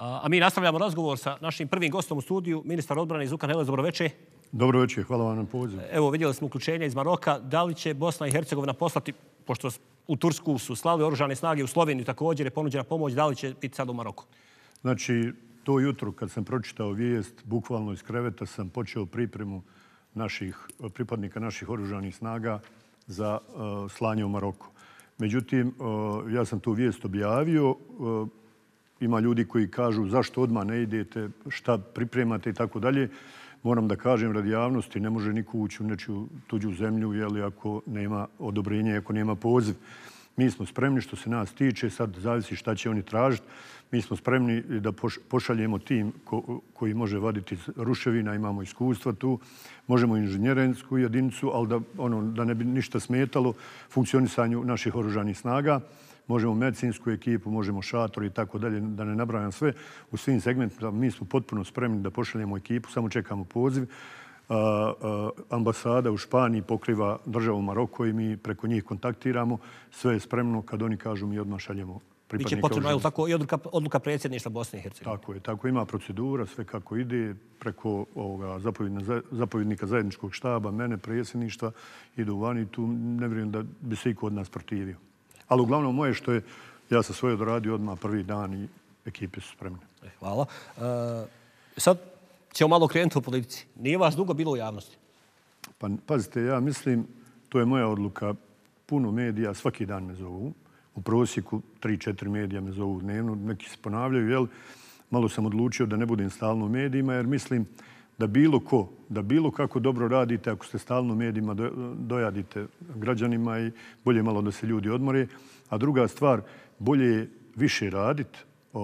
A mi nastavljamo razgovor sa našim prvim gostom u studiju, ministar odbrane Zukan Heles. Dobro večer. Dobro večer, hvala vam na pozivu. Evo, vidjeli smo uključenje iz Maroka. Da li će Bosna i Hercegovina poslati, pošto u Tursku su slali oružane snage, u Sloveniju također je ponuđena pomoć, da li će biti sad u Maroku? Znači, to jutro kad sam pročitao vijest, bukvalno iz kreveta sam počeo pripremu pripadnika naših oružanih snaga za slanje u Maroku. Međutim, ja sam tu vijest objavio. Ima ljudi koji kažu zašto odmah ne idete, šta pripremate i tako dalje. Moram da kažem radi javnosti, ne može niko ući u nečiju tuđu zemlju ako nema odobrenja, ako nema poziv. Mi smo spremni što se nas tiče, sad zavisi šta će oni tražiti. Mi smo spremni da pošaljemo tim koji može vaditi ruševina, imamo iskustva tu. Možemo inženjerensku jedinicu, ali da ne bi ništa smetalo funkcionisanju naših oružanih snaga. Možemo medicinsku ekipu, možemo šator i tako dalje, da ne nabrajam sve. U svim segmentima mi smo potpuno spremni da pošaljemo ekipu, samo čekamo poziv. Ambasada u Španiji pokriva državu Maroko i mi preko njih kontaktiramo. Sve je spremno, kad oni kažu mi odmah šaljemo pripadnika. Biće potrebno, je li tako, i odluka predsjedništva Bosne i Hercegovine? Tako je, tako ima procedura, sve kako ide, preko zapovjednika zajedničkog štaba, mene, predsjedništva, idu vani, tu ne vjerujem da bi se iko od nas protivio. Ali uglavnom moje što je, ja sam svoje doradio odmah prvi dan i ekipe su spremne. Hvala. Sad ćemo malo krenuti u politici. Nije vas dugo bilo u javnosti? Pa pazite, ja mislim, to je moja odluka, puno medija svaki dan me zovu. U prosjeku 3-4 medija me zovu dnevno, neki se ponavljaju, jel? Malo sam odlučio da ne budem stalno u medijima, jer mislim da bilo kako dobro radite, ako ste stalno u medijima, dojadite građanima i bolje malo da se ljudi odmore. A druga stvar, bolje je više raditi,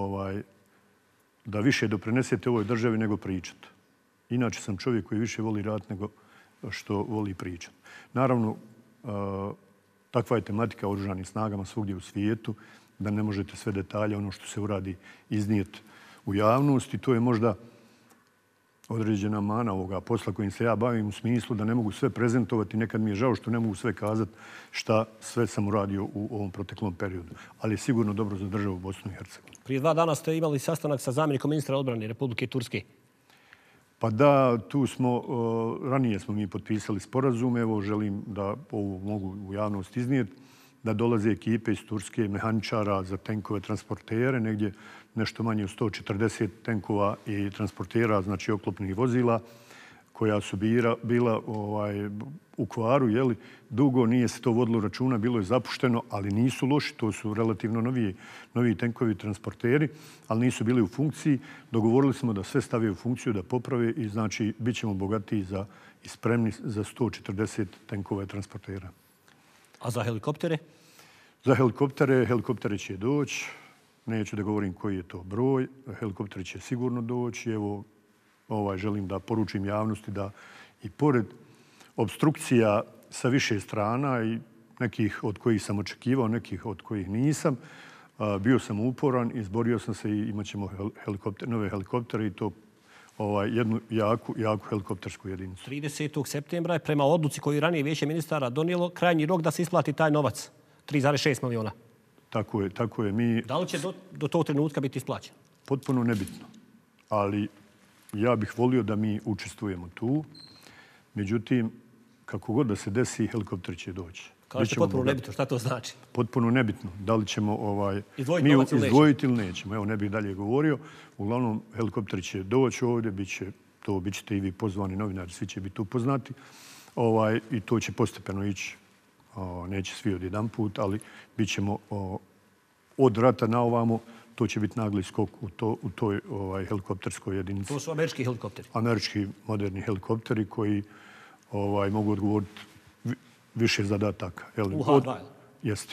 da više doprinesete ovoj državi nego pričati. Inače sam čovjek koji više voli raditi nego što voli pričati. Naravno, takva je tematika oružanih snagama svugdje u svijetu, da ne možete sve detalje, ono što se uradi, iznijeti u javnost. I to je možda određena mana ovoga posla kojim se ja bavim u smislu da ne mogu sve prezentovati. Nekad mi je žao što ne mogu sve kazati šta sve sam uradio u ovom proteklom periodu. Ali je sigurno dobro za državu Bosnu i Hercegovinu. Prije 2 dana ste imali sastanak sa zamjenikom ministra odbrane Republike Turske. Pa da, ranije smo mi potpisali sporazum. Evo, želim da ovo mogu u javnost iznijeti, da dolaze ekipe iz Turske, mehaničara za tenkove, transportere, negdje nešto manje od 140 tenkova i transportera, znači oklopnih vozila, koja su bila u kvaru. Dugo nije se to vodilo računa, bilo je zapušteno, ali nisu loši. To su relativno novi tenkovi transporteri, ali nisu bili u funkciji. Dogovorili smo da sve stave u funkciju, da poprave i znači bit ćemo bogatiji i spremni za 140 tenkova i transportera. A za helikoptere? Za helikoptere će doći. Neću da govorim koji je to broj. Helikopteri će sigurno doći. Evo, želim da poručim javnosti da i pored obstrukcija sa više strana i nekih od kojih sam očekivao, nekih od kojih nisam, bio sam uporan, izborio sam se i imat ćemo nove helikoptere i to jednu jaku helikoptersku jedinicu. 30. septembra je prema odluci koju ranije Vijeće ministara donijelo krajnji rok da se isplati taj novac, 3,6 miliona. Tako je. Da li će do tog trenutka biti isplaćen? Potpuno nebitno. Ali ja bih volio da mi učestvujemo tu. Međutim, kako god da se desi, helikopter će doći. Kažete potpuno nebitno, šta to znači? Potpuno nebitno. Da li ćemo mi izdvojiti ili nećemo. Evo, ne bih dalje govorio. Uglavnom, helikopter će doći ovdje, bit ćete i vi pozvani novinari, svi će biti upoznati. I to će postepeno ići. Neće svi odjedanput, ali bit ćemo od rata na ovamo, to će biti nagli skok u toj helikopterskoj jedinici. To su američki helikopteri? Američki moderni helikopteri koji mogu odgovoriti više zadataka. UH-2? Jeste.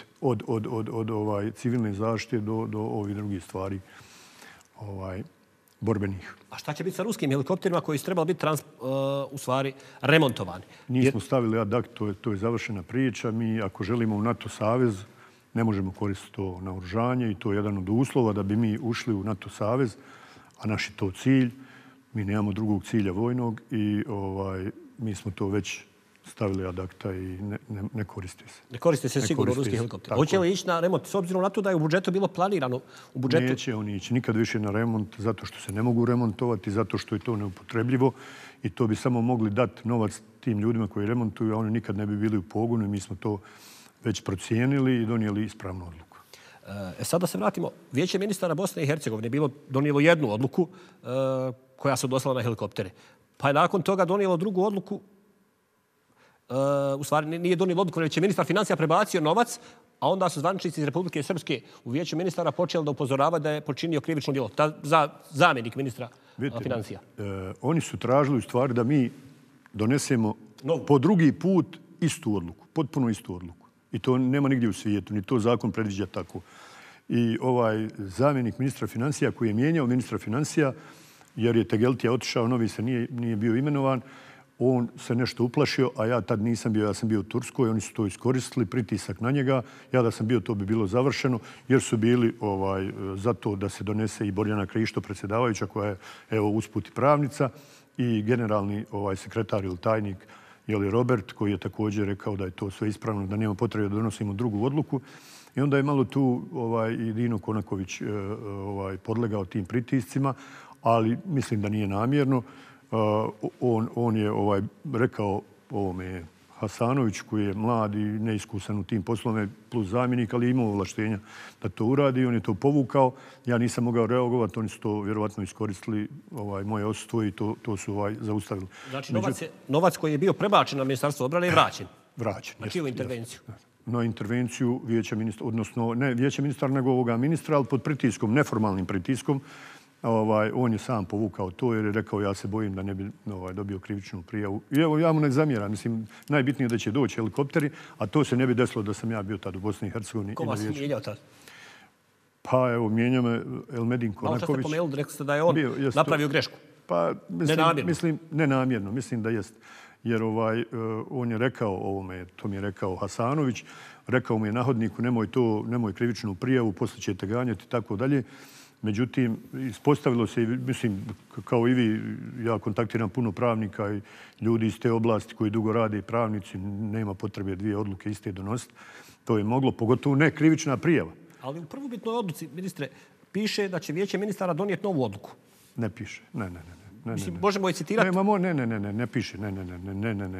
Od civilne zaštite do ovih drugih stvari borbenih. A šta će biti sa ruskim helikopterima koji su trebali biti u stvari remontovani? Nismo stavili ad acta, to je završena priča. Mi ako želimo u NATO savez ne možemo koristiti to naoružanje i to je jedan od uslova da bi mi ušli u NATO savez, a naš je to cilj. Mi nemamo drugog cilja vojnog i mi smo to već stavili ad acta i ne koriste se. Ne koriste se sigurno ruski helikopter. Hoće li ići na remont s obzirom na to da je u budžetu bilo planirano? Neće oni ići nikad više na remont zato što se ne mogu remontovati, zato što je to neupotrebljivo i to bi samo mogli dati novac tim ljudima koji remontuju, a oni nikad ne bi bili u pogonu i mi smo to već procijenili i donijeli ispravnu odluku. Sad da se vratimo. Vijeće ministara Bosne i Hercegovine je donijelo jednu odluku koja se odnosila na helikoptere. Pa je nakon toga donijelo drugu odluku. U stvari nije donijelo odluku, već je ministar financija prebacio novac, a onda su zvaničnici iz Republike Srpske u Vijeću ministara počeli da upozoravaju da je počinio krivično djelo. Zamjenik ministra financija. Oni su tražili u stvari da mi donesemo po drugi put istu odluku, potpuno istu odluku. I to nema nigdje u svijetu, ni to zakon predviđa tako. I ovaj zamjenik ministra financija koji je mijenjao ministra financija, jer je Tegeltija otišao, novi se nije bio imenovan, on se nešto uplašio, a ja tad nisam bio, ja sam bio u Turskoj, oni su to iskoristili, pritisak na njega. Ja da sam bio, to bi bilo završeno, jer su bili za to da se donese i Borjana Krišto, predsjedavajuća, koja je, evo, usput i pravnica, i generalni sekretar ili tajnik, Robert, koji je također rekao da je to sve ispravno, da nema potrebe da donosimo drugu odluku. I onda je malo tu i Dino Konaković podlegao tim pritiscima, ali mislim da nije namjerno. On je rekao ovome Hasanović, koji je mlad i neiskusan u tim poslovima, plus zamjenik, ali imao ovlaštenja da to uradi. On je to povukao. Ja nisam mogao reagovati. Oni su to vjerovatno iskoristili moje odsustvo i to su zaustavili. Znači, novac koji je bio prebačen na Ministarstvo odbrane je vraćen? Vraćen. Na čiju intervenciju? Na intervenciju vijeća ministra, odnosno ne vijeća ministra, nego ovoga ministra, ali pod pritiskom, neformalnim pritiskom. On je sam povukao to jer je rekao ja se bojim da ne bi dobio krivičnu prijavu. I evo, ja mu ne zamjeram. Mislim, najbitnije je da će doći helikopteri, a to se ne bi desilo da sam ja bio tad u Bosni i Hercegovini. Ko vas je mijenjao tad? Pa evo, mijenjao me Elmedin Konaković. Malo što ste pomenuli, rekli ste da je on napravio grešku. Pa, mislim, nenamjerno. Mislim da jest. Jer on je rekao ovome, to mi je rekao Hasanović, rekao mu je na hodniku nemoj krivičnu prijavu, poslije ćete ganjati i tako dalje. Međutim, ispostavilo se, mislim, kao i vi, ja kontaktiram puno pravnika i ljudi iz te oblasti koji dugo rade i pravnici, nema potrebe dvije odluke iste donositi. To je moglo, pogotovo ne krivična prijava. Ali u prvobitnoj odluci, ministre, piše da će vijeće ministara donijeti novu odluku. Ne piše, ne. Mislim, možemo je citirati? Ne piše, ne.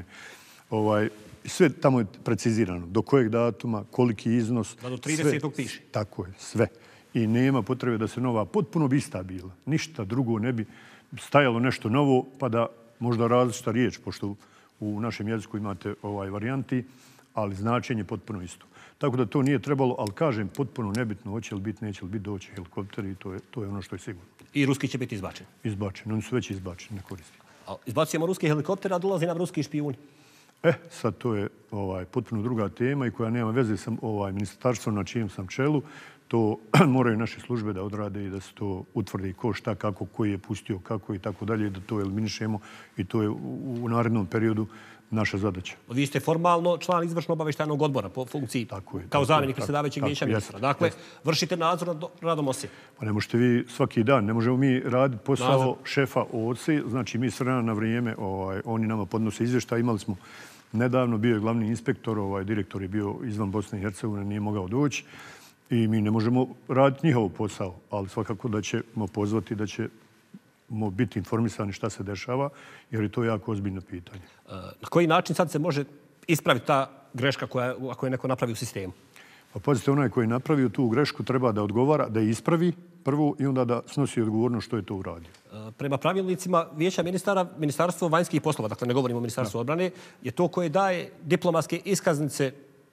Sve tamo je precizirano. Do kojeg datuma, koliki iznos. Da do 30. piše. Tako je, sve. I nema potrebe da se nova, potpuno bi ista bila. Ništa drugo ne bi stajalo nešto novo, pa da možda različita riječ, pošto u našem jeziku imate varijanti, ali značenje je potpuno isto. Tako da to nije trebalo, ali kažem, potpuno nebitno, hoće li biti, neće li biti, doći helikopter i to je ono što je sigurno. I ruski će biti izbačen? Izbačen, oni su već izbačeni, ne koristimo. Izbacujemo ruski helikopter, a dolazi nam ruski špijuni? Sad to je potpuno druga tema i koja nema veze sa ministarstvom na čijem sam čelu. To moraju naše službe da odrade i da se to utvrdi ko šta, kako, koji je pustio, kako i tako dalje, da to eliminišemo i to je u narednom periodu naša zadaća. Vi ste formalno član izvršno-obavještajnog odbora po funkciji kao zamjenik predsjedavajućeg vijeća ministra. Dakle, vršite nadzor nad radom OSI. Pa ne možete vi svaki dan, ne možemo mi raditi posao šefa OSI, znači mi s vremena na vrijeme, oni nama podnose izvještaj, imali smo nedavno, bio je glavni inspektor, direktor je bio izvan Bosne i Hercegovine, nije mogao doći. I mi ne možemo raditi njihov posao, ali svakako da ćemo pozvati, da ćemo biti informisani šta se dešava, jer je to jako ozbiljno pitanje. Na koji način sad se može ispraviti ta greška ako je neko napravi u sistemu? Pa pazite, onaj koji je napravio tu grešku treba da odgovara, da je ispravi prvo i onda da snosi odgovornost što je to uradio. Prema pravilnicima vijeća ministara, Ministarstvo vanjskih poslova, dakle ne govorimo o Ministarstvu odbrane, je to koje daje diplomatske iskaznice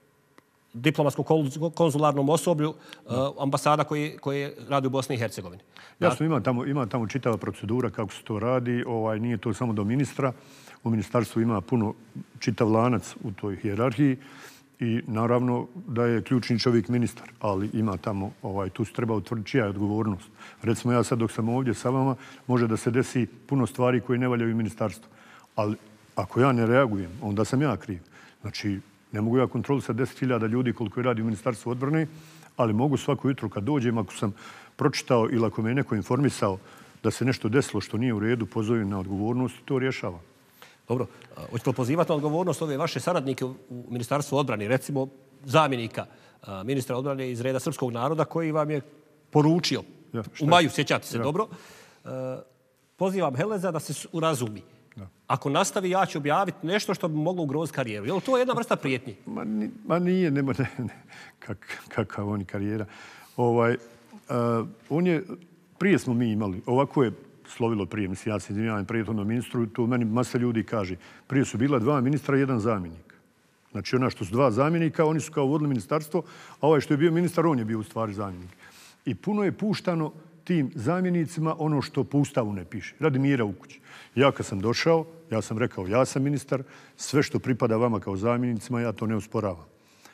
diplomatsko-konzularnom osoblju ambasada koje radi u Bosni i Hercegovini. Jasno, ima tamo čitava procedura kako se to radi. Nije to samo do ministra. U ministarstvu ima puno čitav lanac u toj hijerarhiji i naravno da je ključni čovjek ministar, ali ima tamo, tu se treba utvrditi čija je odgovornost. Recimo ja sad dok sam ovdje sa vama, može da se desi puno stvari koje ne valjaju u ministarstvu. Ali ako ja ne reagujem, onda sam ja kriv. Znači, ne mogu ja kontrolisati 10.000 ljudi koliko radi u Ministarstvu odbrane, ali mogu svako jutro kad dođem, ako sam pročitao ili ako me je neko informisao da se nešto desilo što nije u redu, pozovem na odgovornost i to rješavam. Dobro, hoćete li pozivati na odgovornost ove vaše saradnike u Ministarstvu odbrane, recimo zamjenika ministra odbrane iz reda srpskog naroda koji vam je poručio u maju, sjećate se dobro, pozivam Heleza da se urazumi. Ako nastavi, ja ću objaviti nešto što bi moglo ugroziti karijeru. Je li to jedna vrsta prijetnji? Ma nije, ne. Kakav on karijera. Prije smo mi imali, ovako je slovilo prije, mislim, ja se izvinjavam prethodnom ministru, to meni masa ljudi kaže. Prije su bila 2 ministra i 1 zamjenik. Znači, ona što su 2 zamjenika, oni su kao vodili ministarstvo, a ovaj što je bio ministar, on je bio u stvari zamjenik. I puno je puštano tim zamjenicima ono što po Ustavu ne piše. Radi mira u kući. Ja kad sam došao, ja sam rekao, ja sam ministar, sve što pripada vama kao zamjenicima, ja to ne usporavam.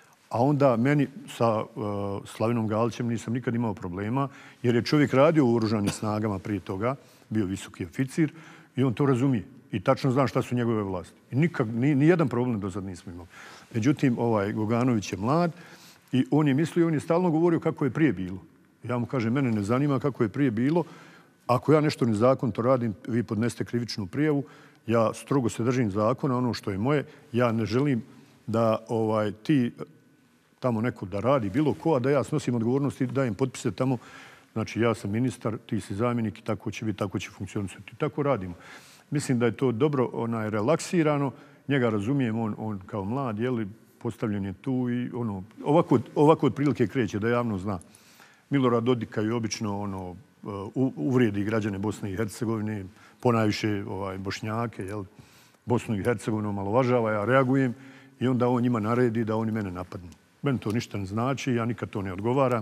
A onda meni sa Slavinom Galićem nisam nikad imao problema, jer je čovjek radio u oružanim snagama prije toga, bio visoki oficir i on to razumije. I tačno zna šta su njegove vlasti. I nijedan problem do sad nismo imali. Međutim, Goganović je mlad i on je stalno govorio kako je prije bilo. Ja mu kažem, mene ne zanima kako je prije bilo. Ako ja nešto nezakonito radim, vi podnesete krivičnu prijavu. Ja strogo se držim zakona, ono što je moje. Ja ne želim da ti tamo neko da radi bilo ko, a da ja snosim odgovornost i dajem potpise tamo. Znači, ja sam ministar, ti si zamjenik i tako će biti, tako će funkcionisati. Tako radimo. Mislim da je to dobro relaksirano. Njega razumijem, on kao mlad, postavljen je tu i ovako otprilike kreće, da javno zna. Milorad Dodika je obično uvrijedi građane Bosne i Hercegovine, ponajviše Bošnjake, Bosnu i Hercegovinu omalovažava, ja reagujem i onda on njima naredi da oni mene napadnu. Meni to ništa ne znači, ja nikad to ne odgovaram.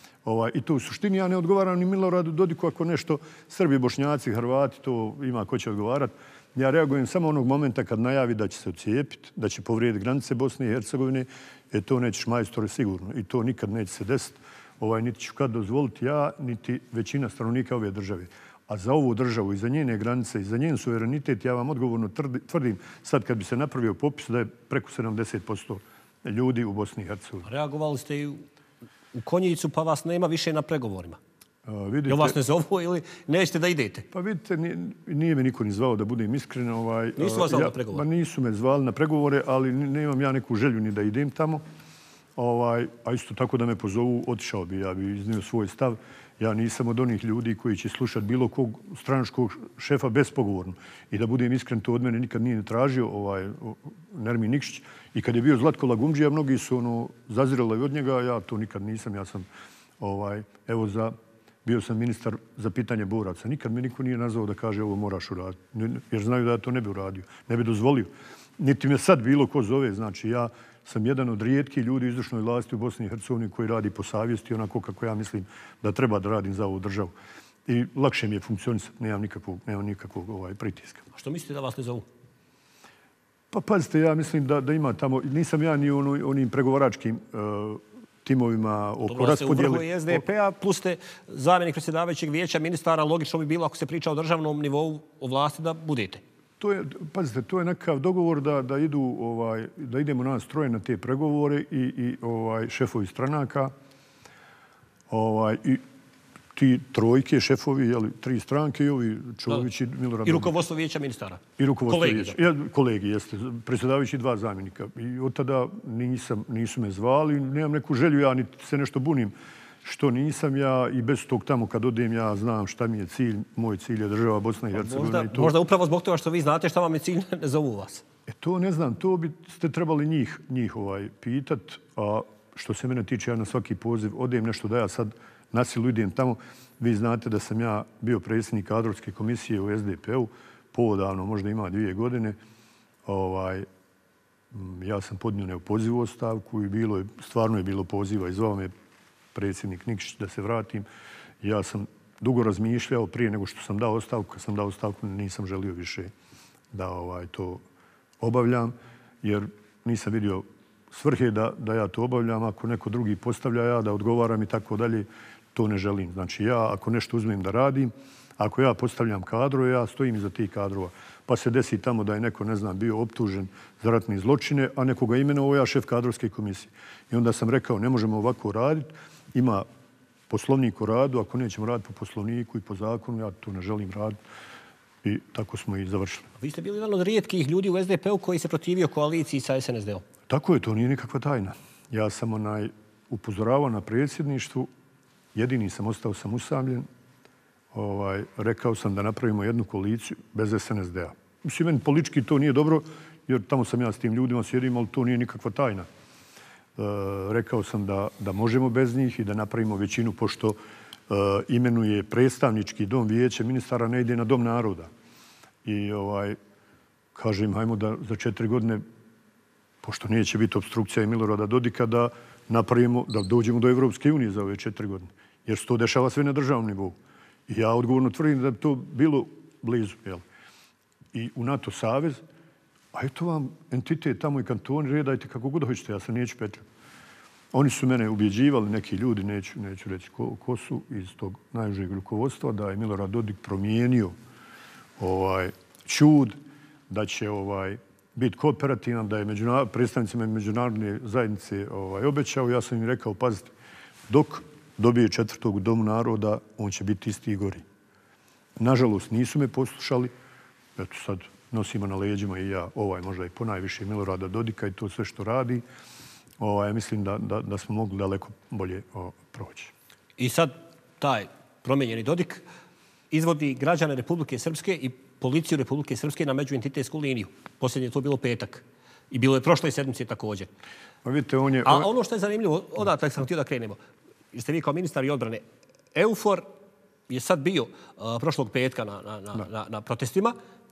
I to u suštini ja ne odgovaram ni Miloradu Dodiku ako nešto Srbi, Bošnjaci, Hrvati, to ima ko će odgovarati. Ja reagujem samo onog momenta kad najavi da će se odcijepiti, da će povrijediti granice Bosne i Hercegovine, to nećeš, majstore, sigurno. I to nikad neće se desiti. Niti ću kad dozvoliti ja, niti većina stanovnika ove države. A za ovu državu i za njene granice i za njen suverenitet ja vam odgovorno tvrdim sad kad bi se napravio popis da je preko 70% ljudi u Bosni i Hercegovini. Reagovali ste i u Konjicu pa vas nema više na pregovorima. Jel vas ne zovu ili nećete da idete? Pa vidite, nije me niko ni zvao da budem iskren. Nisu vas zvali na pregovore? Nisu me zvali na pregovore, ali nemam ja neku želju ni da idem tamo. A isto tako da me pozovu, otišao bi, ja bi iznio svoj stav. Ja nisam od onih ljudi koji će slušati bilo kog stranačkog šefa bespogovorno. I da budem iskren, to od mene nikad nije tražio Nermin Nikšić. I kad je bio Zlatko Lagumdžija, mnogi su zazirali od njega, ja to nikad nisam. Ja sam, bio sam ministar za pitanje boraca. Nikad me niko nije nazvao da kaže ovo moraš uraditi. Jer znaju da ja to ne bi uradio. Ne bi dozvolio. Niti me sad bilo ko zove. Znači, ja sam jedan od rijetkih ljudi u izvršnoj vlasti u Bosni i Hercegovini koji radi po savjesti onako kako ja mislim da treba da radim za ovu državu. I lakše mi je funkcionisati, nemam nikakvog pritiska. A što mislite da vas ne zovu? Pa pazite, ja mislim da ima tamo, nisam ja ni u onim pregovaračkim timovima oko raspodjele. Dobro, ste u vrhu SDP-a, plus ste zamjenik predsjedavajućeg vijeća ministara, logično bi bilo ako se priča o državnom nivou o vlasti da budete. Pazite, to je nekakav dogovor da idemo nas troje na te pregovore i šefovi stranaka i ti trojke, šefovi, 3 stranke i ovi Čović i Milorad. I rukovodstvo vijeća ministara. I rukovodstvo vijeća. Kolegi, jeste. Predsjedavajući 2 zamjenika. I od tada nisu me zvali. Nemam neku želju, ja niti se nešto bunim što nisam ja i bez tog tamo kad odem ja znam šta mi je cilj. Moj cilj je država Bosna i Hercegovina. Možda upravo zbog toga što vi znate šta vam je cilj, ne zovu vas. To ne znam, to biste trebali njih pitat. A što se mene tiče, ja na svaki poziv odem nešto da ja sad na silu idem tamo. Vi znate da sam ja bio predsjednik kadrovske komisije u SDP-u. Povodavno, možda ima 2 godine. Ja sam podnio neopozivu ostavku i stvarno je bilo poziva i zvao me predsjednik Nikšić da se vratim. Ja sam dugo razmišljao prije nego što sam dao ostavku. Kad sam dao ostavku nisam želio više da to obavljam jer nisam vidio svrhe da ja to obavljam. Ako neko drugi postavlja ja da odgovaram i tako dalje, to ne želim. Znači ja ako nešto uzmem da radim, ako ja postavljam kadrove, ja stojim iza tih kadrova. Pa se desi tamo da je neko, ne znam, bio optužen za ratne zločine, a nekoga imenovao ja šef kadrovske komisije. I onda sam rekao, ne možemo ovako raditi. Ima poslovnik o radu, ako nećemo raditi po poslovniku i po zakonu, ja to ne želim raditi. i tako smo i završili. Vi ste bili jedan od rijetkih ljudi u SDP-u koji se protivio koaliciji sa SNSD-om. Tako je, to nije nikakva tajna. Ja sam upozoravao na predsjedništvu, jedini sam ostao sam usamljen, rekao sam da napravimo jednu koaliciju bez SNSD-a. Mislim, meni politički to nije dobro, jer tamo sam ja s tim ljudima sjedim, ali to nije nikakva tajna. Rekao sam da možemo bez njih i da napravimo većinu, pošto imenuje predstavnički dom vijeće ministara, ne ide na dom naroda. I kažem, hajmo da za 4 godine, pošto neće biti obstrukcija i Milorada Dodika, da napravimo, da dođemo do Evropske unije za ove 4 godine. Jer se to dešava sve na državnom nivou. I ja odgovorno tvrdim da bi to bilo blizu. I u NATO savez, a eto vam entitet tamo i kantoni, redajte kako god hoćete, ja se neću petljati. Oni su mene ubjeđivali, neki ljudi, neću reći ko su, iz tog najužeg rukovodstva, da je Milorad Dodik promijenio ćud, da će biti kooperativan, da je predstavnicima međunarodne zajednice obećao. Ja sam im rekao, pazite, dok dobije 4. u Domu naroda, on će biti isti i gori. Nažalost, nisu me poslušali. Eto sad nosimo na leđima i ja, možda i ponajviše Milorada Dodika i to sve što radi. Mislim da smo mogli daleko bolje proći. I sad taj promijenjeni Dodik izvodi građane Republike Srpske i policiju Republike Srpske na međuentitetsku liniju. Posljednje je to bilo petak. I bilo je prošle sedmice također. Vidite, a ono što je zanimljivo, odatak sam htio da krenemo. Jeste vi kao ministar i odbrane. EUFOR je sad bio prošlog petka na protestima,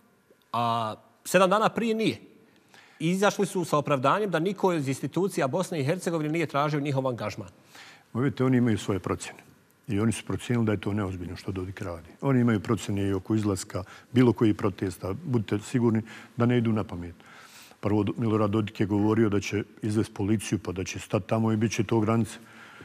a 7 dana prije nije. Izašli su sa opravdanjem da niko iz institucija Bosne i Hercegovine nije tražio njihov angažman. Vidite, oni imaju svoje procjene. I oni su procijenili da je to neozbiljno što Dodik radi. Oni imaju procjene i oko izlaska bilo koji protesta. Budite sigurni da ne idu na pamet. Prvo, Milorad Dodik je govorio da će izvesti policiju, pa da će stati tamo i bit će to granice.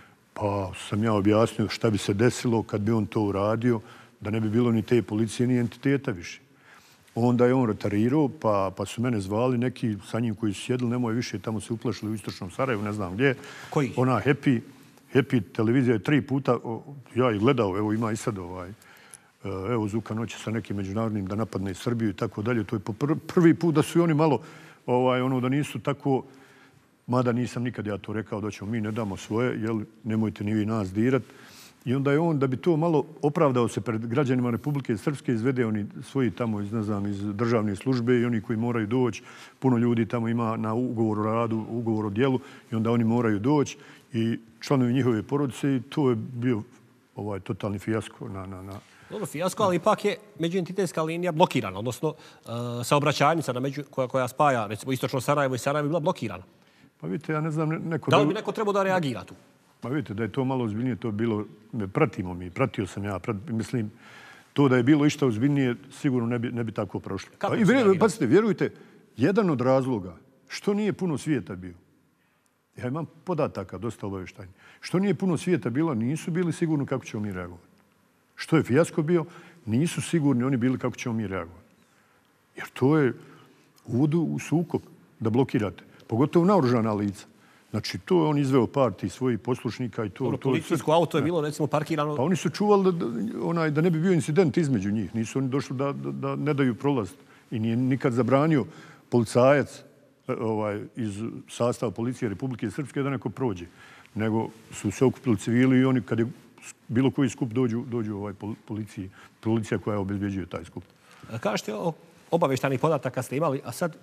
Pa sam ja objasnio šta bi se desilo kad bi on to uradio, da ne bi bilo ni te policije, ni entiteta više. Onda je on retarirao, pa su mene zvali neki sa njim koji su sjedili, nemoj više, tamo se uplašili u istočnom Sarajevu, ne znam gdje. Koji? Ona Happy televizija je 3 puta, ja ih gledao, evo ima i sad evo Zuka noće sa nekim međunarodnim da napadne Srbiju i tako dalje. To je po prvi put da su i oni malo, da nisu tako, mada nisam nikad ja to rekao da ćemo mi ne damo svoje, jel, nemojte ni vi nas dirat. I onda je on, da bi to malo opravdao se pred građanima Republike Srpske, izvede oni svoji tamo iz državne službe i oni koji moraju doći. Puno ljudi tamo ima na ugovor o radu, ugovor o djelu i onda oni moraju doći i članovi njihove porodice i to je bio totalni fijasko Dobro, fijasko, ali ipak je međuentitetska linija blokirana, odnosno saobraćajnica koja spaja, recimo, istočno Sarajevo i Sarajevo je bila blokirana. Pa vidite, ja ne znam, Da li bi neko trebao da reagira tu? Pa vidite, da je to malo ozbiljnije, to bilo, pratio sam ja, mislim, to da je bilo išta ozbiljnije, sigurno ne bi tako prošlo. Pazite, vjerujte, jedan od razloga, što nije puno svijeta bio, ja imam podataka, dosta obavještajnih, što nije puno svijeta bilo, nisu bili sigurni kako ćemo mi reagovati. Što je fijasko bio, nisu sigurni oni bili kako ćemo mi reagovati. Jer to je uvod u sukob da blokirate, pogotovo naoružana lica. Znači, to je on izveo partiji svojih poslušnika i to... Policijsko auto je bilo, recimo, parkirano... Pa oni su čuvali da ne bi bio incident između njih. Nisu oni došli da ne daju prolaz. I nije nikad zabranio policajac iz sastava policije Republike Srpske da neko prođe. Nego su se okupili civili i oni, kad je bilo koji skup, dođu policija koja obezbeđuje taj skup. Kažete, obavještajnih podataka ste imali, a sad,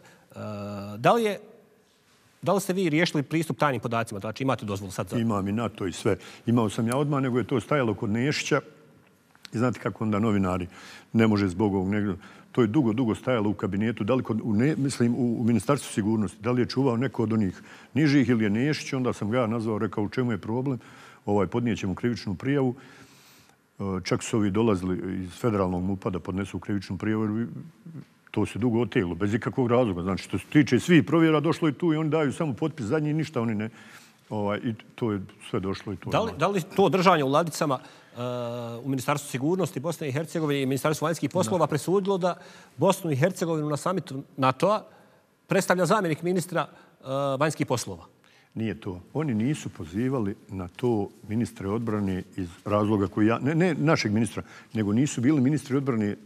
da li ste vi riješili pristup tajnim podacima? Znači, imate dozvolu sad za... Imam i NATO i sve. Imao sam ja odmah, nego je to stajalo kod Nešića. I znate kako onda novinari ne može zbog ovog negdje. To je dugo stajalo u kabinetu. Da li u Ministarstvu sigurnosti. Da li je čuvao neko od onih nižih ili je Nešić. Onda sam ga nazvao, rekao u čemu je problem. Podnijet ćemo krivičnu prijavu. Čak su ovi dolazili iz federalnog MUP-a da podnesu krivičnu prijavu. To se dugo oteglo, bez ikakvog razloga. Znači, što se tiče svih provjera, došlo i tu i oni daju samo potpis zadnji, ništa oni ne... I to je sve došlo i to. Da li to držanje u ladicama u Ministarstvu sigurnosti Bosne i Hercegovine i Ministarstvu vanjskih poslova presudilo da Bosnu i Hercegovinu na samitu NATO-a predstavlja zamjenik ministra vanjskih poslova? Nije to. Oni nisu pozivali na to ministre odbrane iz razloga koji ja... Ne našeg ministra, nego nisu bili ministri odbrane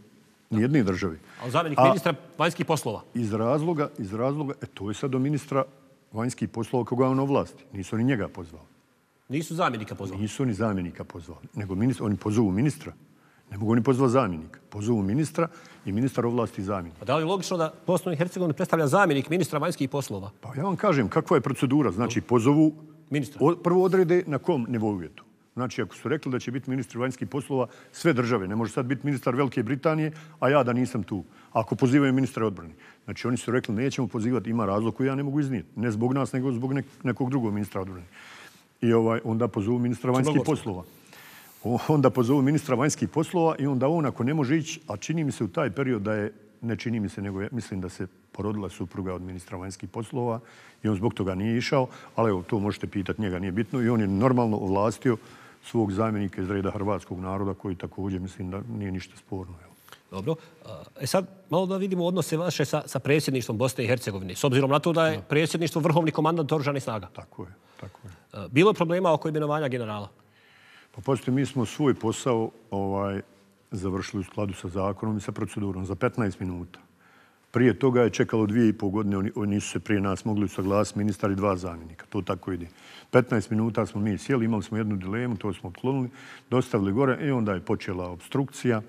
Nijedne države. Ali zamjenik ministra vanjskih poslova. Iz razloga, to je sad do ministra vanjskih poslova koga on ovlasti. Nisu ni njega pozvali. Nisu zamjenika pozvali? Nisu ni zamjenika pozvali, nego oni pozovu ministra. Ne mogu oni pozvati zamjenika. Pozovu ministra i ministar ovlasti zamjenika. A da li je logično da Bosnu i Hercegovinu predstavlja zamjenik ministra vanjskih poslova? Pa ja vam kažem, kakva je procedura? Znači, pozovu, prvo odrede na kom nivou je to. Znači, ako su rekli da će biti ministar vanjskih poslova sve države, ne može sad biti ministar Velike Britanije, a ja da nisam tu. Ako pozivaju ministra odbrane. Znači, oni su rekli nećemo pozivati, ima razlog koji ja ne mogu iznijeti. Ne zbog nas, nego zbog nekog drugog ministra odbrane. I onda pozovu ministra vanjskih poslova. Onda pozovu ministra vanjskih poslova i onda on, ako ne može ići, a čini mi se u taj period da je, ne čini mi se, nego mislim da se porodila supruga od ministra vanjskih poslova i on zbog toga nije išao, ali evo, to možete pitati, njega nije bitno i on je normalno ovlastio svog zamjenika iz reda hrvatskog naroda koji također mislim da nije ništa sporno. Dobro. Sad malo da vidimo odnose vaše sa predsjedništvom Bosne i Hercegovine, s obzirom na to da je predsjedništvo vrhovni komandant oružanih snaga. Tako je. Bilo je problema oko imenovanja generala? Pa pazite, mi smo svoj posao završili u skladu sa zakonom i sa procedurom za 15 minuta. Prije toga je čekalo 2,5 godine, oni nisu se prije nas mogli usaglasiti ministar i 2 zamjenika. To tako ide. 15 minuta smo mi sjeli, imali smo jednu dilemu, to smo otklonili, dostavili gore i onda je počela obstrukcija,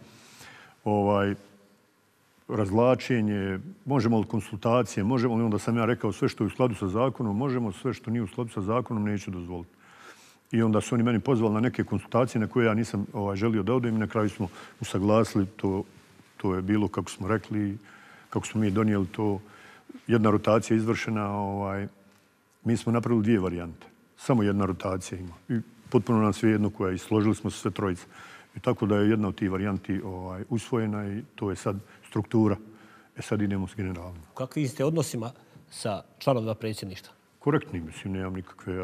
razvlačenje, možemo li konsultacije, možemo li, onda sam ja rekao sve što je u skladu sa zakonom, možemo, sve što nije u skladu sa zakonom neću dozvoliti. I onda su oni meni pozvali na neke konsultacije na koje ja nisam želio da odem i na kraju smo usaglasili, to je bilo kako smo rekli, kako smo mi donijeli to, jedna rotacija izvršena, mi smo napravili 2 varijante. Samo jedna rotacija ima. I potpuno nam sve jedno koja je, složili smo se sve trojice. I tako da je jedna od tih varijanti usvojena i to je sad struktura. Sad idemo s generalom. Kakvi ste odnosima sa članovima predsjedništva? Korektni, mislim, nemam nikakve,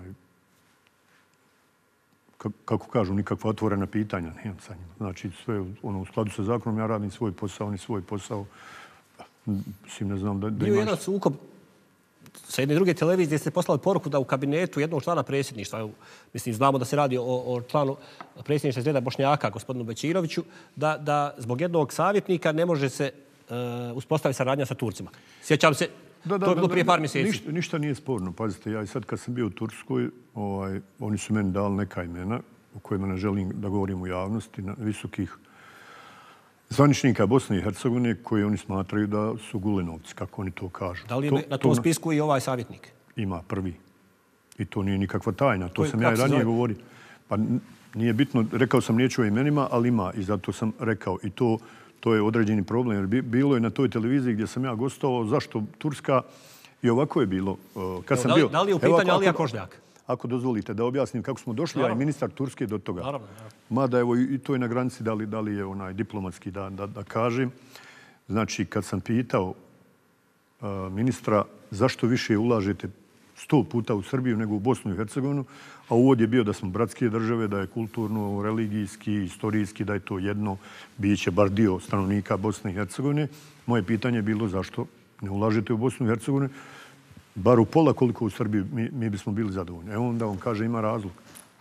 kako kažu, nikakva otvorena pitanja nemam sa njima. Znači, sve u skladu sa zakonom, ja radim svoj posao, oni svoj posao. Mislim, ne znam da imaš... Bio je jedan sukob sa jedne druge televizije gdje ste poslali poruku da u kabinetu jednog člana predsjedništva, mislim, znamo da se radi o članu predsjedništva iz reda Bošnjaka, gospodinu Bećiroviću, da zbog jednog savjetnika ne može se uspostaviti saradnja sa Turcima. Sjećam se, to je bilo prije par mjeseci. Ništa nije sporno. Pazite, ja i sad kad sam bio u Turskoj, oni su meni dali neka imena o kojima ne želim da govorim u javnosti, visokih zvaničnika Bosne i Hercegovine koji oni smatraju da su gulenovci, kako oni to kažu. Da li je na tom spisku i ovaj savjetnik? Ima prvi. I to nije nikakva tajna. To sam ja i ranije govorio. Pa nije bitno, rekao sam neću o imenima, ali ima i zato sam rekao. I to je određeni problem. Jer bilo je na toj televiziji gdje sam ja gostovao, zašto Turska, i ovako je bilo. Da li je u pitanju Alija Kožljak? Ako dozvolite da objasnim kako smo došli, ja i ministar Turske do toga. Naravno. Mada evo i to je na granici da li je diplomatski da kažem. Znači, kad sam pitao ministra zašto više ulažete 100 puta u Srbiju nego u Bosnu i Hercegovinu, a uvod je bio da smo bratske države, da je kulturno, religijski, istorijski, da je to jedno biće bar dio stanovnika Bosne i Hercegovine. Moje pitanje je bilo zašto ne ulažete u Bosnu i Hercegovinu, bar u pola koliko u Srbiji mi bismo bili zadovoljni. Evo onda on kaže ima razlog.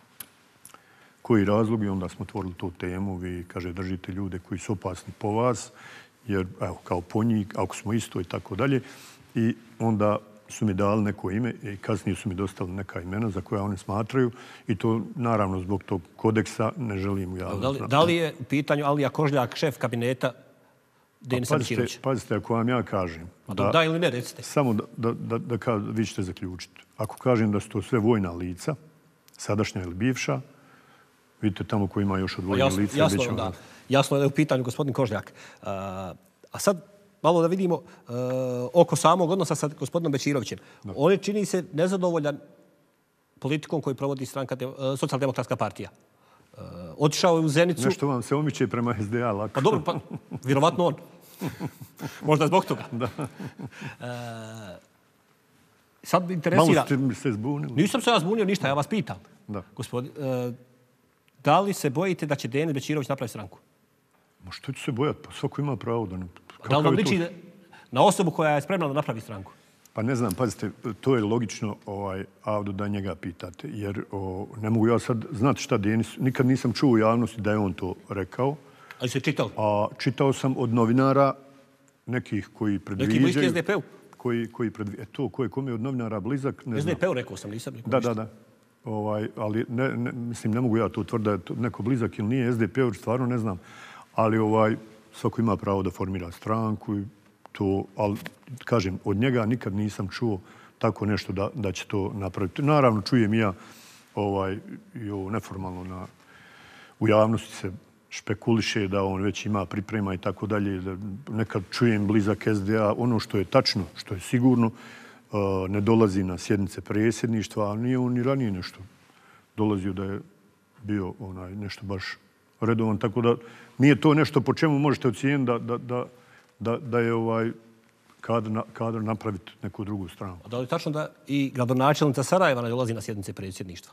Koji razlog? I onda smo otvorili tu temu. Vi, kaže, držite ljude koji su opasni po vas, jer, evo, kao po njih, ako smo isto i tako dalje. I onda su mi dali neko ime i kasnije su mi dostali neka imena za koja one smatraju i to, naravno, zbog tog kodeksa ne želim javno. Da li je u pitanju Alija Kožljak, šef kabineta Denisa Bećirovića? Pazite, ako vam ja kažem... Da ili ne, recite. Samo da vi ćete zaključiti. Ako kažem da su to sve vojna lica, sadašnja ili bivša, vidite tamo ko ima još odvojene lice. Jasno je da je u pitanju gospodin Kožljak. A sad malo da vidimo oko samog odnosa sa gospodinom Bećirovićem. On je, čini se, nezadovoljan politikom koju provodi Socijaldemokratska partija. Otišao je u Zenicu... Nešto vam se omiče prema SDA lako. Pa dobro, pa vjerovatno on. Možda zbog toga. Sad interesira... Malo ste se zbunili. Nisam se ja zbunio ništa, ja vas pitam. Gospodin, da li se bojite da će Denis Bećirović napraviti stranku? Ma što ću se bojati? Pa svako ima pravo da ne... Da li vam liči na osobu koja je spremna da napravi stranku? Pa ne znam, pazite, to je logično, Avdo, da njega pitate. Jer ne mogu ja sad znati šta Denis... Nikad nisam čuo u javnosti da je on to rekao. Ali ste čitali? A čitao sam od novinara nekih koji predviđaju... Neki bliski SDP-u? Koji predviđaju. To kome je od novinara blizak, ne znam. SDP-u rekao sam, nisam rekao. Da. Ali mislim, ne mogu ja to tvrditi da je to neko blizak ili nije SDP-u, stvarno ne znam. Ali svako ima pravo da formira stranku i to, ali kažem, od njega nikad nisam čuo tako nešto da će to napraviti. Naravno, čujem i ja i ovo neformalno u javnosti se špekuliše da on već ima priprema i tako dalje. Nekad čujem blizak SDA. Ono što je tačno, što je sigurno, ne dolazi na sjednice predsjedništva, a nije on ni ranije nešto dolazio da je bio nešto baš redovan. Tako da nije to nešto po čemu možete ocijeniti da je kadar napraviti neku drugu stranu. A da li je tačno da i gradonačelnica Sarajeva ne dolazi na sjednice predsjedništva?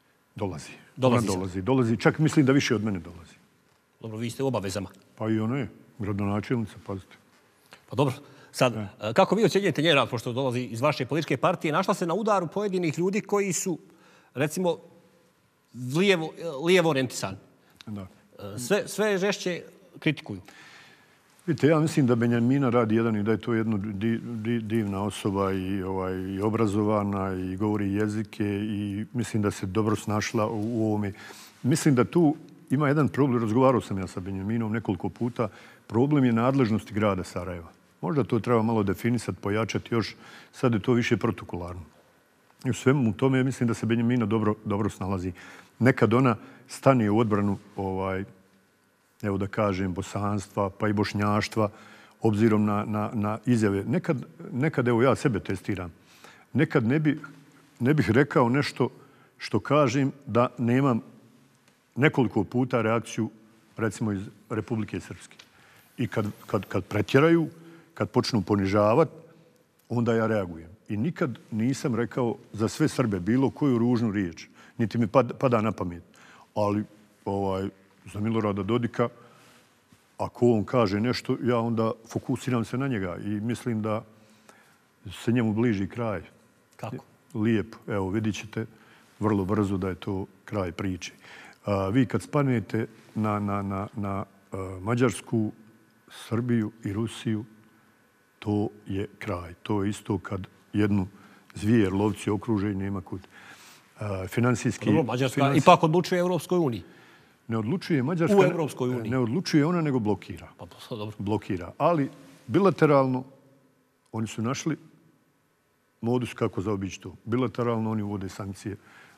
Dolazi. Čak mislim da više od mene dolazi. Dobro, vi ste u obavezama. Pa i ona je gradonačelnica, pazite. Pa dobro. Sad, kako vi ocjenjujete njen rad, pošto dolazi iz vaše političke partije, našla se na udaru pojedinih ljudi koji su, recimo, lijevo orijentisani. Da. Sve žešće kritikuju. Vidite, ja mislim da Benjamina radi jedan i da je to jedna divna osoba i obrazovana i govori jezike i mislim da se dobro snašla u ovome. Mislim da tu ima jedan problem, razgovarao sam ja sa Benjaminom nekoliko puta, problem je nadležnosti grada Sarajeva. Možda to treba malo definisati, pojačati još, sad je to više protokolarno. I u svemu tome mislim da se Benjamina dobro snalazi. Nekad ona stane u odbranu evo da kažem, bosanstva, pa i bošnjaštva, obzirom na izjave. Nekad, evo ja sebe testiram, nekad ne bih rekao nešto što kažem da nemam nekoliko puta reakciju, recimo iz Republike Srpske. I kad pretjeraju, kad počnu ponižavati, onda ja reagujem. I nikad nisam rekao za sve Srbe bilo koju ružnu riječ, niti mi pada na pamet. Ali za Milorada Dodika, ako on kaže nešto, ja onda fokusiram se na njega i mislim da se njemu bliži kraj. Kako? Lijepo. Evo, vidit ćete vrlo brzo da je to kraj priče. Vi kad spanete na Mađarsku, Srbiju i Rusiju, to je kraj. To je isto kad jednu zvijer lovci okruže i nema kud. Finansijski... Mađarska ipak odlučuje Europskoj uniji. Ne odlučuje Mađarska... U Europskoj uniji. Ne odlučuje ona, nego blokira. Pa dobro. Blokira. Ali bilateralno oni su našli modus kako zaobići to. Bilateralno oni uvode sankcije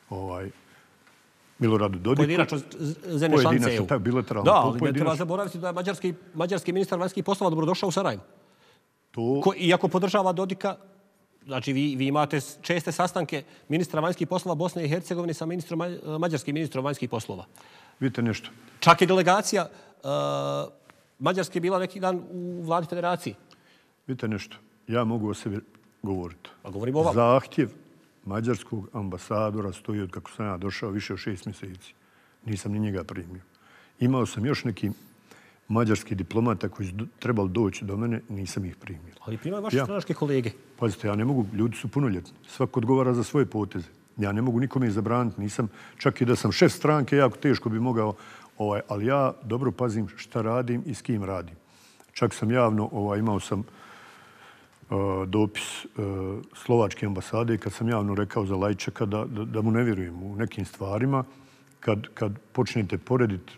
Miloradu Dodiku. Pojedinačno zemlje članice EU. Tako, bilateralno. Da, ali ne treba zaboraviti da je mađarski ministar vanjskih poslova dobrodošao u Sarajevo. Iako podržava Dodika, znači vi imate česte sastanke ministra vanjskih poslova Bosne i Hercegovine sa mađarskim ministrom vanjskih poslova. Vidite nešto. Čak i delegacija Mađarske bila neki dan u vladi federacije. Vidite nešto. Ja mogu o sebi govoriti. Pa govorimo o vam. Zahtjev mađarskog ambasadora stoji od kako sam ja došao više od 6 mjeseci. Nisam ni njega primio. Imao sam još neki mađarski diplomata koji su trebali doći do mene, nisam ih primio. Ali primaju vaše stranačke kolege. Pazite, ja ne mogu, ljudi su punoljetni. Svako odgovara za svoje poteze. Ja ne mogu nikome zabraniti. Nisam, čak i da sam šef stranke, jako teško bi mogao, ali ja dobro pazim šta radim i s kim radim. Čak sam javno, imao sam dopis slovačke ambasade kad sam javno rekao za Lajčaka da mu ne vjerujem u nekim stvarima. Kad počnete porediti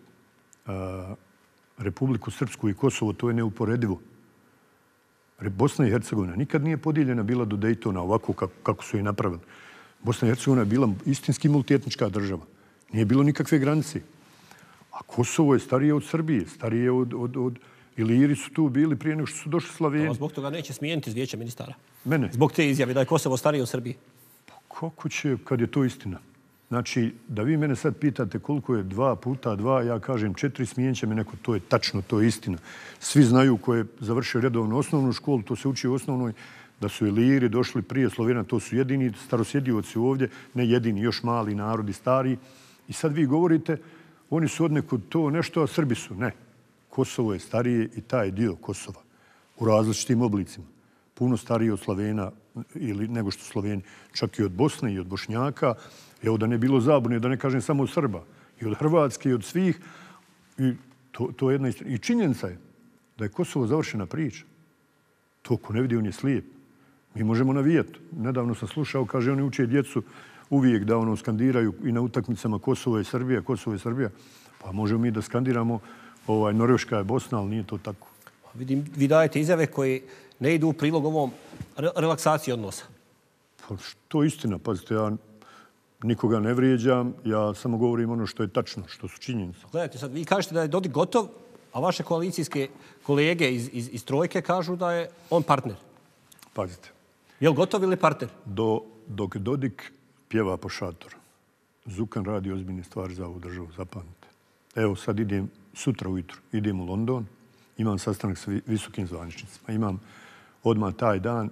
Republiku Srpsku i Kosovo, to je neuporedivo. Bosna i Hercegovina nikad nije podijeljena bila do Dejtona ovako kako su je napravili. Bosna i Hercegovina je bila istinski multietnička država. Nije bilo nikakve granice. A Kosovo je starije od Srbije, starije od Iliri su tu bili prije nego što su došli Slaveni. A zbog toga neće smijeniti iz vijeća ministara? Mene? Zbog te izjave da je Kosovo starije od Srbije? Kako će, kad je to istina? Znači, da vi mene sad pitate koliko je 2 puta 2, ja kažem 4, smijenit će me neko, to je tačno, to je istina. Svi znaju ko je završio redovnu osnovnu školu, to se uči u osnovnoj, da su Iliri došli prije Slovena, to su jedini starosjedioci ovdje, ne jedini, još mali narodi, stari. I sad vi govorite, oni su odnekud to nešto, a Srbi su. Ne. Kosovo je starije i taj dio Kosova u različitim oblicima. Puno stariji od Slovena ili nego što Sloveni, čak i od Bosne i od Bošnjaka. Evo da ne bilo zabune, da ne kažem samo od Srba. I od Hrvatske i od svih. I To je jedna istina. I činjenica je da je Kosovo završena priča. To ko ne vidi, on je slijep. Mi možemo navijati. Nedavno sam slušao, kaže, oni uče djecu uvijek da skandiraju i na utakmicama Kosovo je Srbija, Kosovo je Srbija. Pa možemo mi da skandiramo Norveška je Bosna, ali nije to tako. Vidim, vi dajete izjave koje ne idu u prilog ovom relaksaciji odnosa. Pa što je istina? Pazite, ja nikoga ne vrijeđam, ja samo govorim ono što je tačno, što su činjenice. Gledajte sad, vi kažete da je Dodik gotov, a vaše koalicijske kolege iz Trojke kažu da je on partner. Pazite. Je li gotov ili partner? Dok Dodik pjeva po šatoru, Zukan radi ozbiljne stvari za ovu državu, zapamtite. Evo sad sutra ujutru idem u London, imam sastanak sa visokim zvaničnicima. Imam odmah taj dan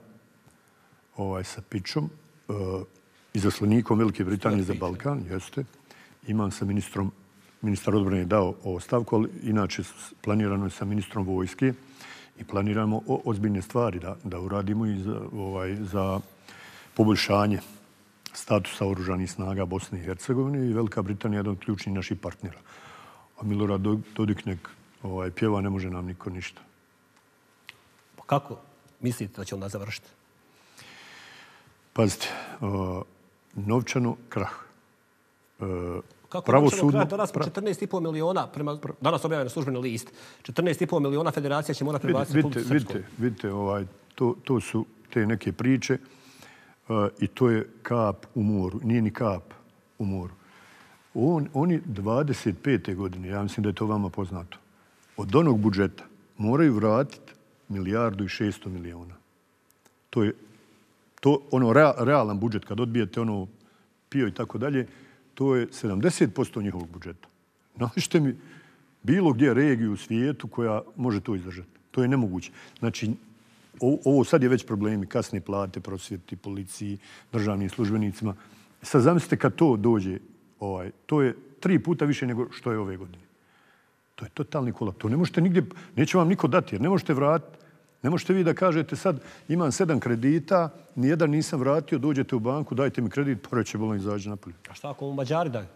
sa Pičom, izaslanikom Velike Britanije za Balkan, jeste. Imam sa ministar odbrane je dao ostavku, ali inače planirano je sa ministrom vojske i planiramo ozbiljne stvari da uradimo i za poboljšanje statusa oružanih snaga Bosne i Hercegovine i Velika Britanija je jedan od ključnih naših partnera. A Milorad Dodik nek pjeva, ne može nam niko ništa. Kako mislite da će onda završiti? Pazite, novčano krah. Kako novčano krah? Danas 14,5 miliona, danas objavljeno službeni list, 14,5 miliona federacija će morati prebaciti Republiku Srpsku. Vidite, to su te neke priče i to je kap u moru. Nije ni kap u moru. Oni 25. godine, ja mislim da je to vama poznato, od onog budžeta moraju vratiti 1,6 milijardi. To je realan budžet, kad odbijete PIO i tako dalje, to je 70% njihovog budžeta. Napišite mi bilo gdje regiju u svijetu koja može to izdržati. To je nemoguće. Znači, ovo sad je već problemi, kasne plate, prosvjeti, policiji, državnim službenicima. Sad zamislite kad to dođe, to je 3 puta više nego što je ove godine. To je totalni kolaps. To ne možete nigdje, neće vam niko dati jer ne možete vratiti. Ne možete vi da kažete sad imam 7 kredita, nijedan nisam vratio, dođete u banku, dajte mi kredit, pa će bolno izađe napolje. A šta ako mu Mađari daju?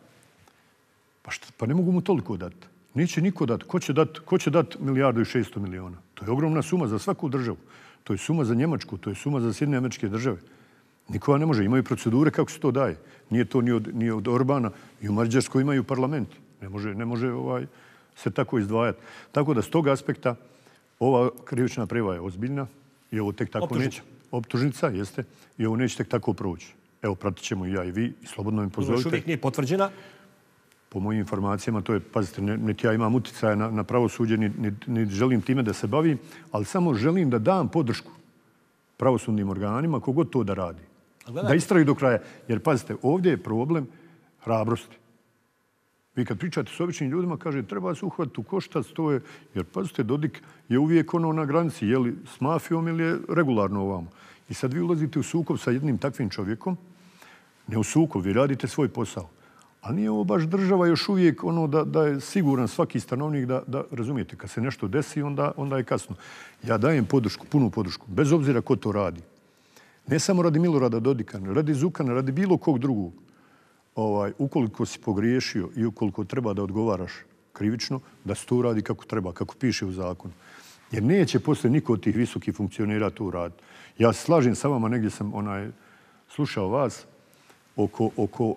Pa ne mogu mu toliko dati. Neće niko dati. Ko će dati 1,6 milijardi? To je ogromna suma za svaku državu. To je suma za Njemačku, to je suma za Sjedinjene Američke Države. Nikoga ne može. Imaju procedure kako se to daje. Nije to ni od Orbana. I u Mađarskoj imaju parlament. Ne može se tako izdvajati. Tako da s tog aspekta ova krivična prijava je ozbiljna i ovo tek tako neće. Optužnica, jeste. I ovo neće tek tako proći. Evo, pratit ćemo i ja i vi i slobodno mi pozovite. Još uvijek nije potvrđena? Po mojim informacijama, to je, pazite, niti ja imam utjecaja na pravosuđe, ni želim time da se bavim, ali samo želim da dam podršku pravosudnim organima, kogod to da radi. Da istraju do kraja. Jer, pazite, ovdje je problem hrabrosti. Vi kad pričate s običnim ljudima, kaže, treba se uhvatiti u koštac, to je, jer, pazite, Dodik je uvijek na granici, je li s mafijom ili je regularno ovamo. I sad vi ulazite u sukob sa jednim takvim čovjekom, ne u sukob, vi radite svoj posao. A nije ovo baš država još uvijek da je siguran svaki stanovnik da razumijete, kad se nešto desi, onda je kasno. Ja dajem podršku, punu podršku, bez obzira ko to radi. Ne samo radi Milorada Dodika, radi Zukana, radi bilo kog drugog. Ukoliko si pogriješio i ukoliko treba da odgovaraš krivično, da se to uradi kako treba, kako piše u zakonu. Jer neće poslije niko od tih visokih funkcionera to uraditi. Ja se slažem sa vama, negdje sam slušao vas oko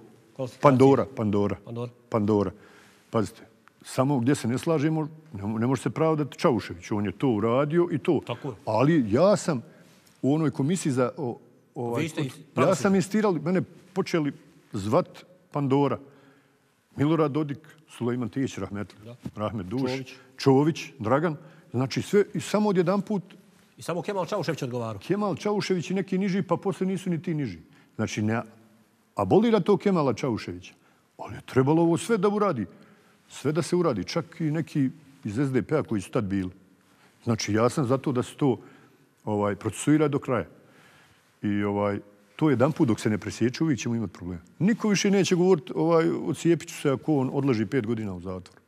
Pandora. Pazite, samo gdje se ne slažemo, ne može se pravdati Čaušević. On je to uradio i to. Ali ja sam u onoj komisiji za... Ja sam insistirao, mene počeli zvat Pandora. Milorad Dodik, Sulejman Tijić, Rahmet Duš, Čović, Dragan. Znači sve, i samo odjedan put... I samo Kemal Čaušević odgovarao. Kemal Čaušević i neki niži, pa poslije nisu ni ti niži. Znači, ne abolira to Kemala Čauševića. Ali je trebalo ovo sve da uradi. Sve da se uradi. Čak i neki iz SDP-a koji su tad bili. Znači, ja sam za to da se to procesuira do kraja. I to jedan put dok se ne presjeće, uvijek ćemo imati problema. Niko više neće govoriti ocijepit ću se ako on odlaži 5 godina u zatvor.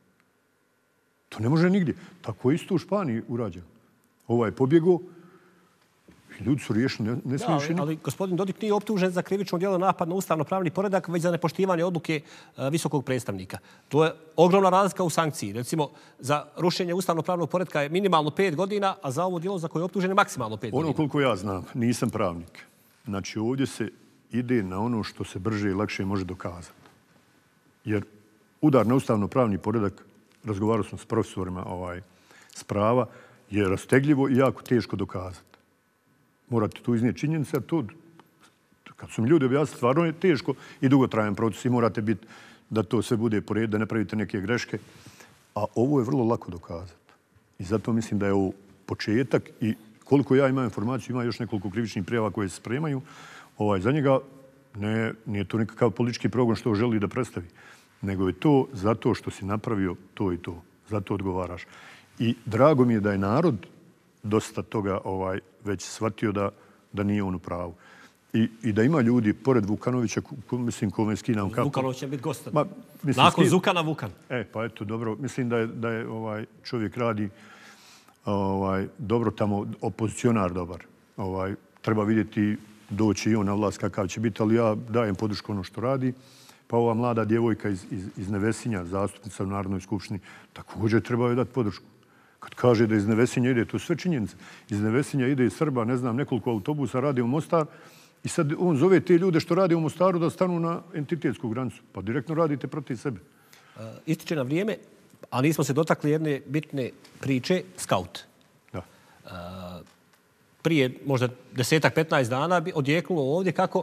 To ne može nigdje. Tako je isto u Španiji urađeno. Pobjegao Ljudi su riješili, ne smiju više... Ali gospodin Dodik nije optužen za krivično djelo napad na ustavno-pravni poredak, već za nepoštivanje odluke visokog predstavnika. To je ogromna razlika u sankciji. Recimo, za rušenje ustavno-pravnog poredka je minimalno 5 godina, a za ovo djelo za koje je optužen je maksimalno 5 godina. Ono koliko ja znam, nisam pravnik. Znači, ovdje se ide na ono što se brže i lakše može dokazati. Jer udar na ustavno-pravni poredak, razgovarao sam s profesorima s prava, je rastegljivo i jako teško dokazati. Morate tu iznijeti činjenice, a to, kad su mi ljudi objasnili, stvarno je teško i dugotrajan proces i morate biti da to sve bude po redu, da ne pravite neke greške. A ovo je vrlo lako dokazati. I zato mislim da je ovo početak i koliko ja imam informaciju, ima još nekoliko krivičnih prijava koje se spremaju. Za njega nije to nikakav politički progon što želi da predstavi, nego je to zato što si napravio to i to. Zato odgovaraš. I drago mi je da je narod dosta toga već shvatio da nije on u pravu. I da ima ljudi, pored Vukanovića, mislim, kome skinam kapu. Vukanović će biti gost. Nakon Zukana, Vukan. Pa eto, dobro. Mislim da je čovjek radi dobro tamo, opozicionar dobar. Treba vidjeti, doći i on na vlast kakav će biti, ali ja dajem podršku ono što radi. Pa ova mlada djevojka iz Nevesinja, zastupnica u Narodnoj skupštini, također treba joj dati podršku. Kad kaže da iz Nevesinja ide, to je sve činjenica. Iz Nevesinja ide iz Srba, ne znam, nekoliko autobusa radi u Mostar i sad on zove te ljude što radi u Mostaru da stanu na entitetsku granicu. Pa direktno radite protiv sebe. Ističe na vrijeme, a nismo se dotakli jedne bitne priče, Skaut. Da. Prije možda 10-15 dana bi odjeknulo ovdje kako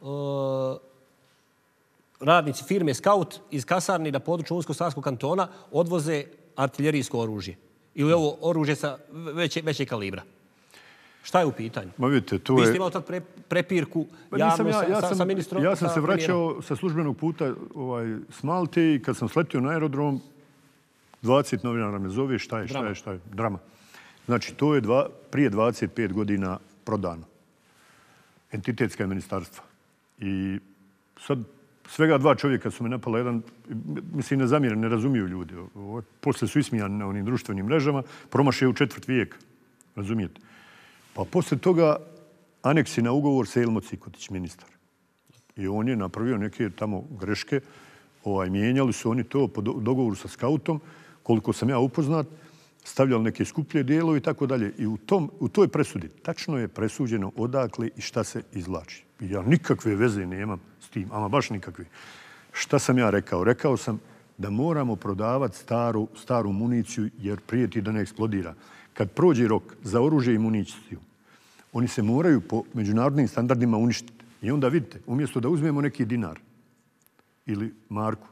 radnici firme Skaut iz kasarni na području Unsko-Sanskog kantona odvoze artiljerijsko oružje. Ili ovo oružje sa većeg kalibra. Šta je u pitanju? Ma vidite, to Vi je... ste imali tad prepirku javno sa ministrom? Ja sam se vraćao sa službenog puta s Malte i kad sam sletio na aerodrom, 20 novinara me zove, šta je? Drama. Znači, to je prije 25 godina prodano. Entitetska je ministarstva. I sad svega 2 čovjeka su me napala, jedan, mislim, ne zamjere, ne razumiju ljudi. Poslije su ismijani na onim društvenim mrežama, promašaju u 4. vijek, razumijete. Pa poslije toga aneksi na ugovor sa Elmo Cikotić, ministar. I on je napravio neke tamo greške, mijenjali su oni to po dogovoru sa Skautom, koliko sam ja upoznat, stavljali neke skuplje dijelove i tako dalje. I u toj presudi tačno je presuđeno odakle i šta se izvlači. Ja nikakve veze nemam s tim, ama baš nikakve. Šta sam ja rekao? Rekao sam da moramo prodavati staru municiju jer prijeti da ne eksplodira. Kad prođe rok za oružje i municiju, oni se moraju po međunarodnim standardima uništiti. I onda vidite, umjesto da uzmemo neki dinar ili marku,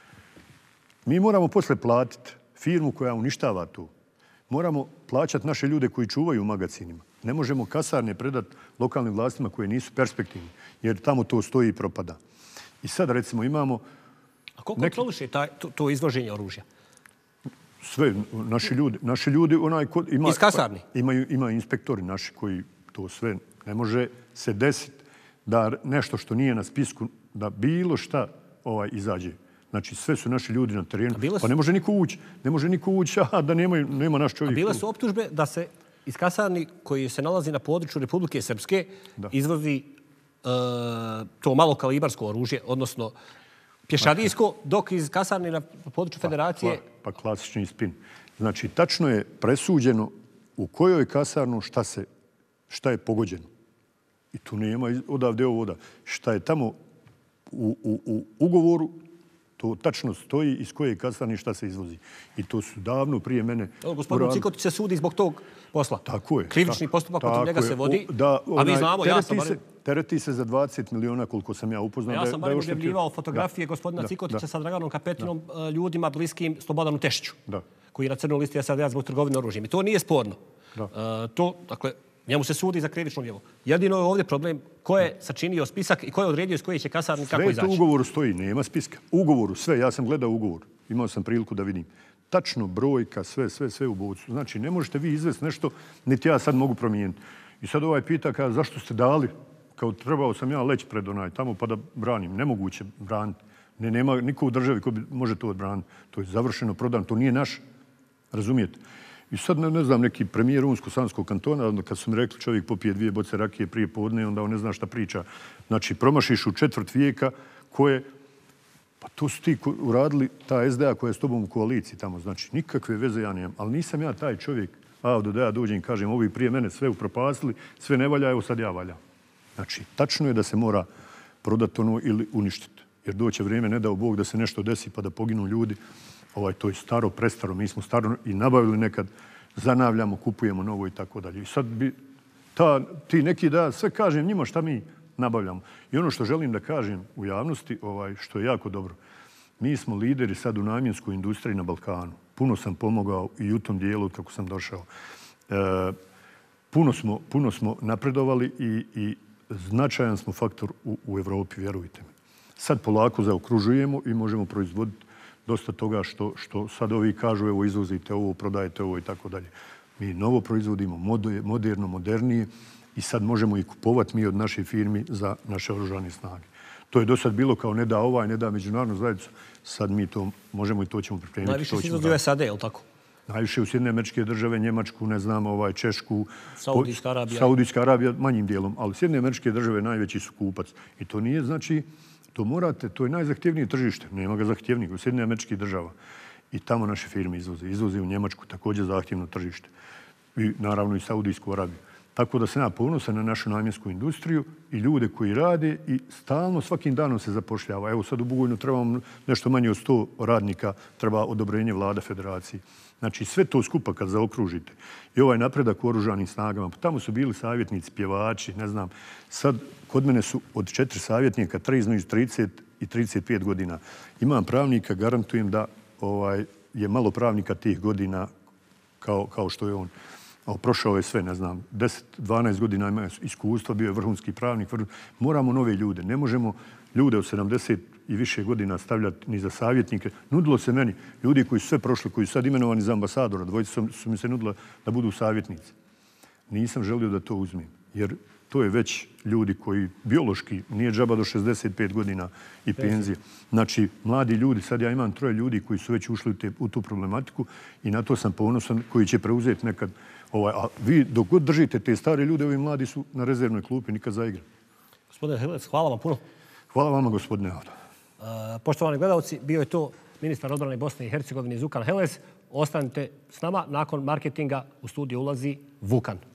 mi moramo posle platiti firmu koja uništava to. Moramo plaćati naše ljude koji čuvaju u magacinima. Ne možemo kasarne predati lokalnim vlastima koje nisu perspektivni, jer tamo to stoji i propada. I sad, recimo, imamo... A ko kontroliše to izvoženje oružja? Sve, naši ljudi iz kasarni? Ima inspektori naši koji to sve ne može se desiti da nešto što nije na spisku, da bilo šta izađe. Znači, sve su naši ljudi na terenu. Pa ne može niko ući. Ne može niko ući, a da nema naš čovjek. A bile su optužbe da se iz kasarni koji se nalazi na području Republike Srpske izvozi to malo kalibarsko oružje, odnosno pješadijsko, dok iz kasarni na području Federacije... Pa klasični spin. Znači, tačno je presuđeno u kojoj kasarnu šta je pogođeno. I tu nema odavde ovo. Šta je tamo u ugovoru, to tačno stoji iz koje kasarni šta se izvozi. I to su davno prije mene... Gospodin Cikotić se sudi zbog tog posla. Tako je. Krivični postupak protiv njega se vodi. A mi znamo, ja sam... Tereti se za 20 miliona, koliko sam ja upoznao. Ja sam barem objavljivao fotografije gospodina Cikotića sa Draganom Kapetinom, ljudima bliskim Slobodanu Tešiću, koji je na crnoj listi SAD zbog trgovine oružjem. I to nije sporno. Dakle, njemu se sudi za krivično djelo. Jedino je ovdje problem ko je sačinio spisak i ko je odredio iz koje će kasarni kako izaći. Sve to u ugovoru stoji, nema spiska. U ugovoru, sve, ja sam gledao ugovor. Imao sam priliku da vidim. Tačno brojka, sve u bocu. Znači, ne možete vi izvesti nešto, niti ja sad mogu promijeniti. I sad pita kaže, zašto ste dali? Kao trebao sam ja leći pred tamo pa da branim. Nemoguće braniti. Nema niko u državi ko može to odbraniti. To je završeno, prodano. To nije naš. Razumijete? I sad, ne znam, neki premijer Rumunsko-Sanskog kantona, kad su mi rekli čovjek popije 2 boce rakije prije podne, onda on ne zna šta priča. Znači, promašiš u 4. vijeka koje... Pa to su ti uradili, ta SDA koja je s tobom u koaliciji tamo. Znači, nikakve veze ja nemam. Ali nisam ja taj čovjek, da ja dođem i kažem, ovi prije mene sve upropastili, sve ne valja, evo sad ja valjam. Znači, tačno je da se mora prodati ono ili uništiti. Jer doće vrijeme, ne dao Bog, da se nešto desi pa da poginu ljudi. To je staro, prestaro. Mi smo staro i nabavili nekad, zanavljamo, kupujemo novo i tako dalje. I sad bi ti neki da sve kažem njima šta mi nabavljamo. I ono što želim da kažem u javnosti, što je jako dobro, mi smo lideri sad u namjenskoj industriji na Balkanu. Puno sam pomogao i u tom dijelu kako sam došao. Puno smo napredovali i značajan smo faktor u Evropi, vjerujte mi. Sad polako zaokružujemo i možemo proizvoditi dosta toga što sad ovi kažu, evo izvozite ovo, prodajete ovo i tako dalje. Mi novo proizvodimo, moderno, modernije i sad možemo i kupovati mi od naše firmi za naše oružane snage. To je do sad bilo kao ne da ne da međunarodnu zajednicu. Sad mi to možemo i to ćemo pripremiti. Najviše se izvozi u SAD, je li tako? Najviše u Sjedinjene Američke Države, Njemačku, ne znam, Češku, Saudijska Arabija manjim dijelom, ali Sjedinjene Američke Države najveći su kupac. I to nije, znači, to morate, to je najzahtjevnije tržište, nema ga zahtjevnijeg, u Sjedinjenih Američkih Država. I tamo naše firme izvoze u Njemačku, također zahtjevno tržište. I naravno i Saudijsku Arabiju. Tako da se ja ponosan na našu namjensku industriju i ljude koji rade i stalno svakim danom se zapošljava. Evo sad u Bugojnu trebamo nešto manje od 100 radnika, treba odobrenje vlada federaciji. Znači sve to skupa kad zaokružite i ovaj napredak u oružanim snagama, tamo su bili savjetnici, pjevači, ne znam. Sad kod mene su od 4 savjetnika, 3 između 30 i 35 godina. Imam pravnika, garantujem da je malo pravnika tih godina kao što je on. Prošao je sve, ne znam, 10-12 godina ima iskustva, bio je vrhunski pravnik. Moramo nove ljude. Ne možemo ljude od 70 i više godina stavljati ni za savjetnike. Nudilo se meni, ljudi koji su sve prošli, koji su sad imenovani za ambasadora, dvojica su mi se nudila da budu savjetnici. Nisam želio da to uzmem, jer to je već ljudi koji biološki nije džaba do 65 godina i penzije. Znači, mladi ljudi, sad ja imam 3 ljudi koji su već ušli u tu problematiku i na to sam ponosan, koji će preuzeti nekad. A vi dok god držite te stare ljude, ovi mladi su na rezervnoj klupi, nikad za igre. Gospodine Helec, hvala vam puno. Hvala vama, gospodine Avdo. Poštovani gledalci, bio je to ministar odbrane Bosne i Hercegovine Zukan Helec. Ostanite s nama, nakon marketinga u studiju ulazi Vukan.